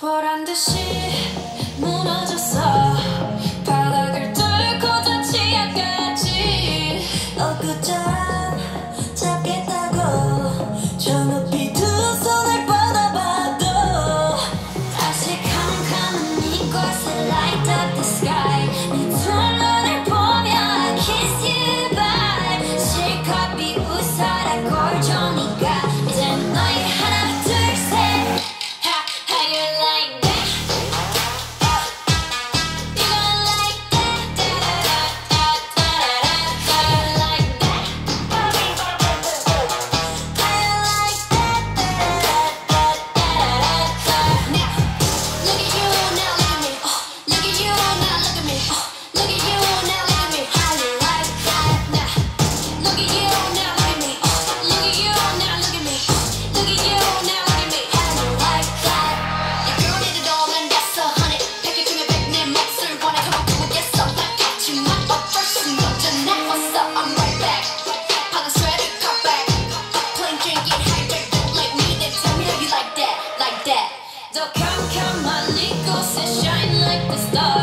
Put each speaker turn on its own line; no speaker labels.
보란 듯이 무너졌어 바닥을 뚫고 저 지하까지 엊그처럼 잡겠다고 저 높이 두 손을 뻗어봐도 다시 캄캄한 이곳에 light up the sky 네 두 눈을 보며 I kiss you bye 실컷 비웃어라 골종이가 이젠 너희 하나 둘셋 How you like that? You gonna like that? Da-da-da-da-da-da-da. How you like that? How you like that? Da-da-da-da-da-da-da-da. Now, look at you, now look at me. Look at you, now look at me. Look at you, now look at me. How you like that? Now, look at you, now look at me. Look at you, now look at me. Look at you, now look at me. How you like that? Your girl need a dog and that's 100. Pick it to me, pick me, 몫을 원해. Come on, do it, yes, I'm like got you. My first and not what's up, I'm right back. 방금 straight cut back. Plain drinking, hijack, don't like me. Then tell me how you like that, like that. 더 캄캄한 이곳에 shine like the star.